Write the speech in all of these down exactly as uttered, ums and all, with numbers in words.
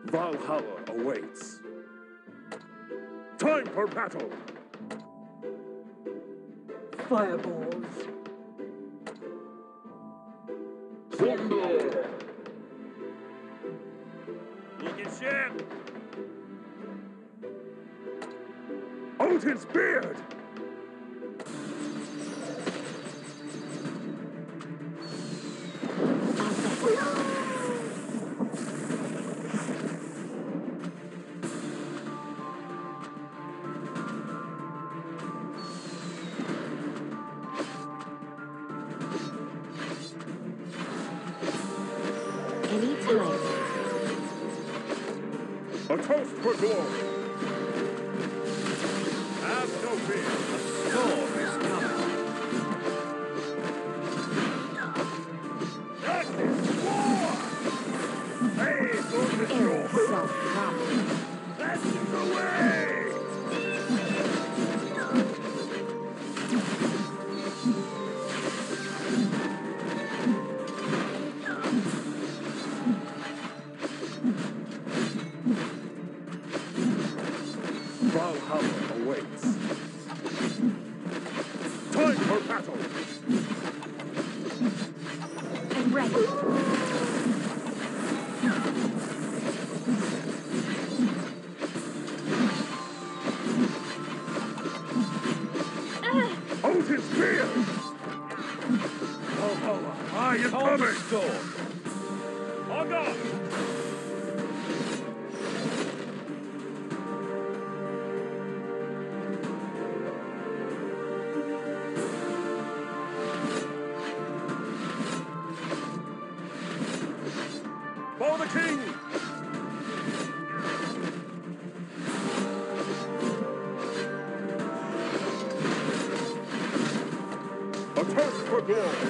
Valhalla awaits. Time for battle! Fireballs. Thunder! Looking ship! Odin's beard! Anytime. A toast for glory! Have no fear! A storm is coming! That is war! Hey, go to Arrow shore! self-prophet. That is the way! Valhalla awaits. Time for battle! I'm ready. Odin's spear! Valhalla, I am coming! Storm! On guard! For the king! A toast for glory!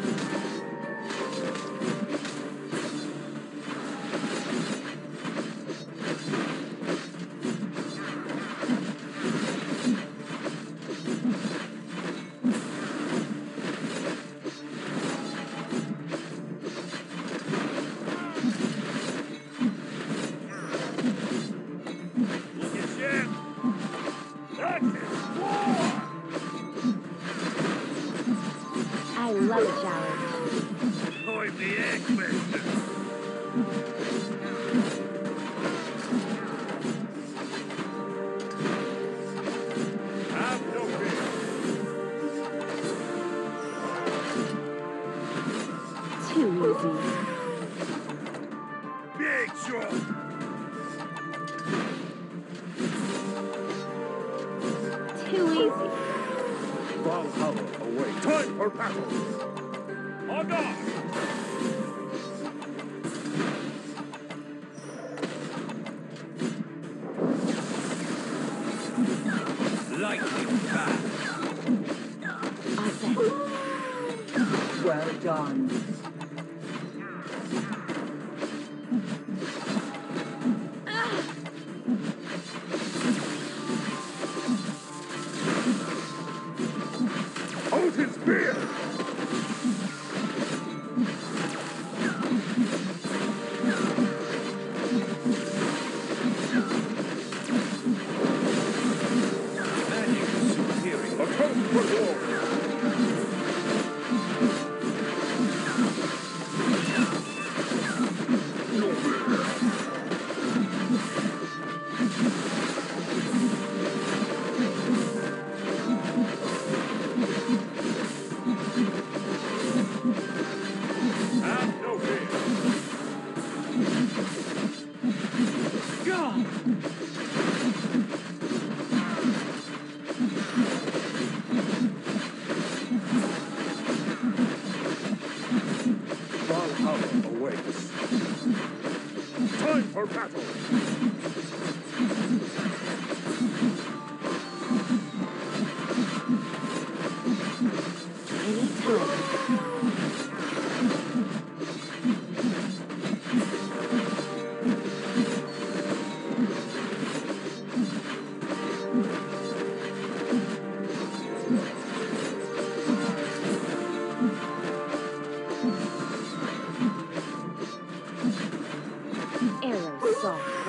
Looking ship! That is war! I love a challenge. I'm the Eggmaster! Have no fear! Too easy. Big shot! Too easy. Valhalla awaits. Time for battle! On guard! Lightning fast! Awesome. Well done. Odin's beard! Magic superior. A toast for glory! Have no fear! God! Valhalla awaits. Time for battle! Arrow soft.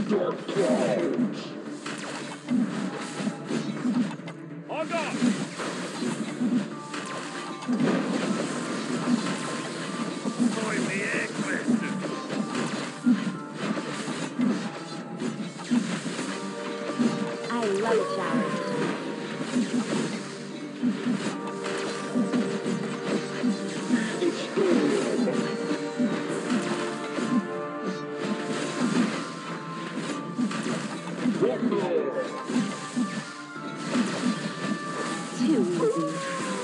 On guard! Find the air question. I love a challenge. Too easy.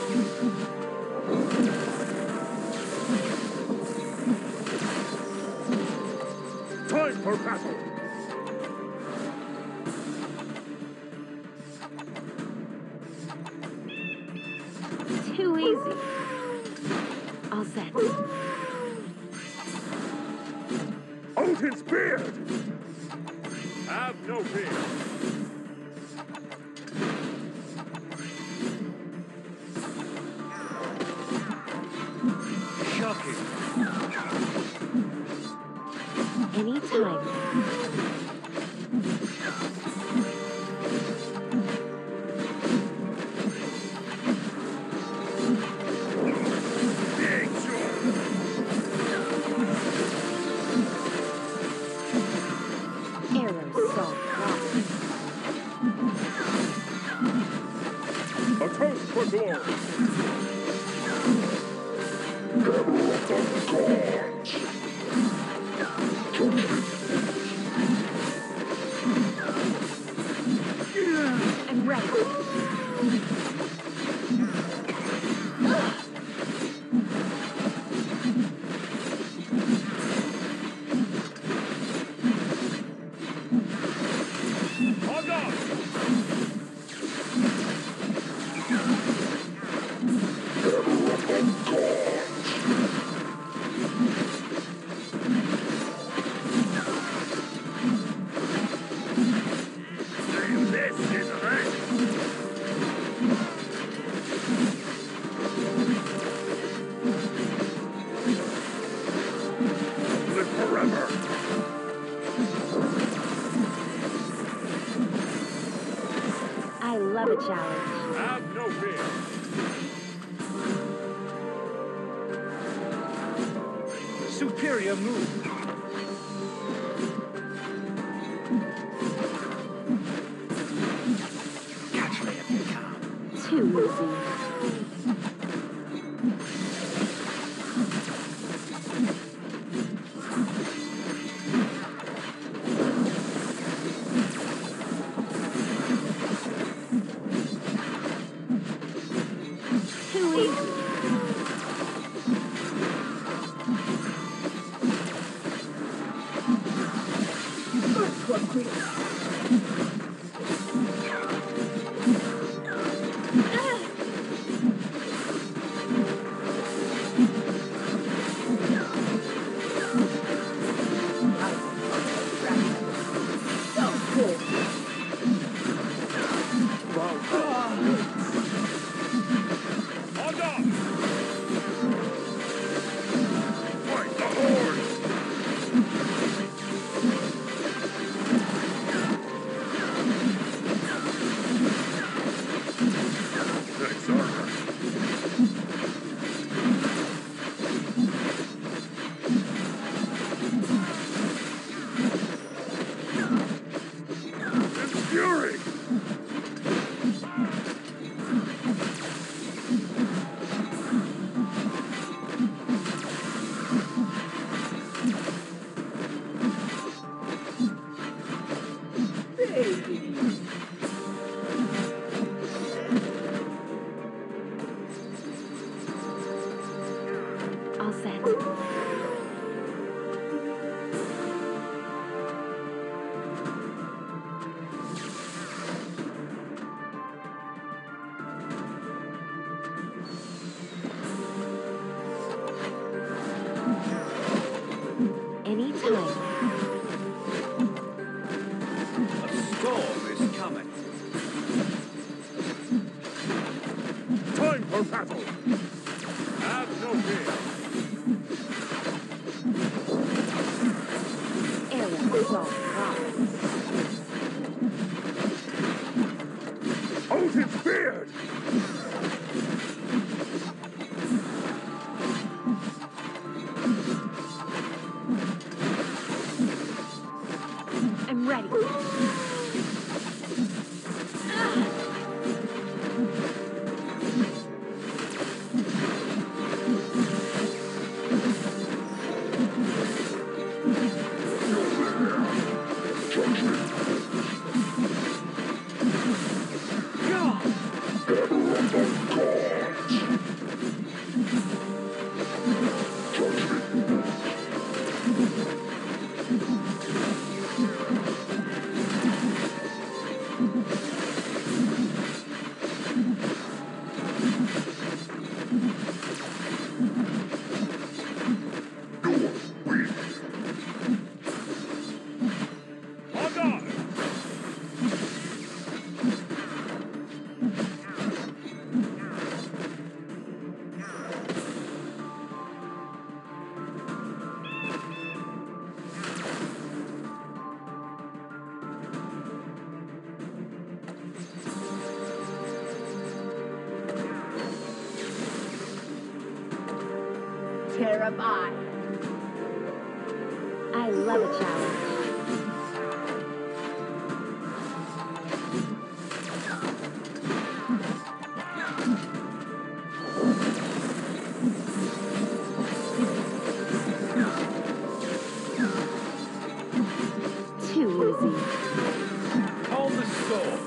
Time for battle! Too easy. All set. Odin's beard! Have no fear. Shocking. Anytime. Big joy. Arrows salt rock. A toast for glory. I'm ready. On guard! This is it! Live forever! I love a challenge. Have no fear! Superior move! Catch me if you can. Too easy. Too easy. On guard! Fight the horde! Thanks, Arthur. It's fury! Baby. All set. Anytime. A storm is coming. Time for battle! Have no fear! Arrows salt rock. Odin's beard! I'm ready. On guard! Terrified. I love a challenge. Too easy. Calm the storm.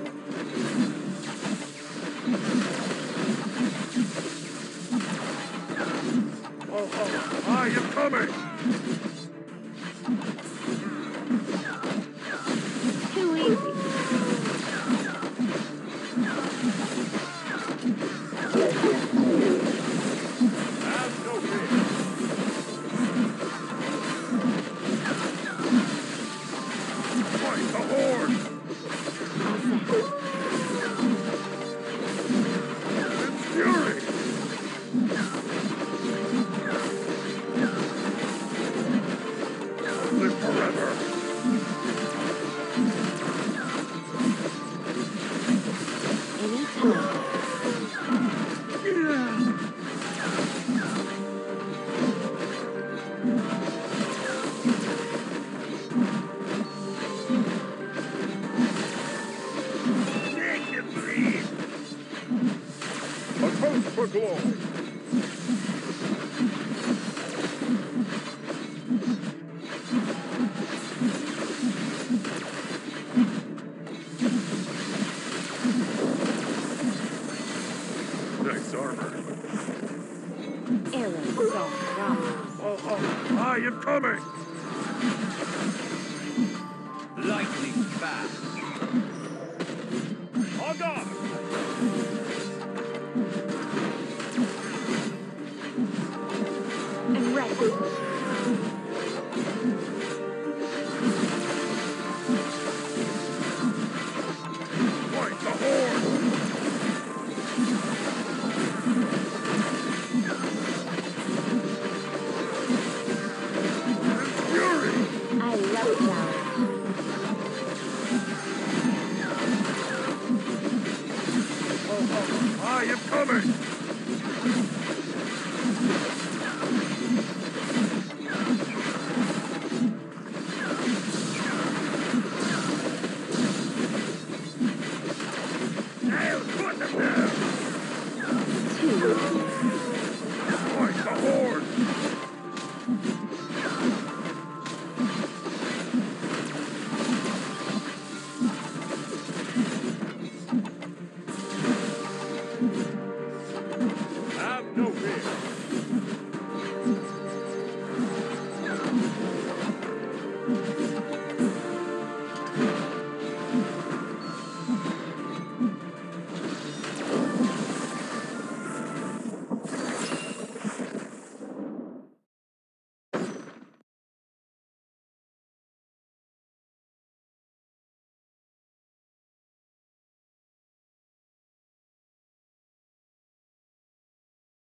Oh, oh, I am coming! Too easy. Have no fear. Fight the horde! All set. It's fury! Live forever! Anytime. A toast for glory! Nice armor. Arrows, salt, rock. Oh, oh, I am coming! Lightning fast. On guard! I'm ready. Fight the horde! It's fury! I love a challenge. Oh, oh, I am coming! I'll put them down! Too easy. Fight the horde! Have no fear!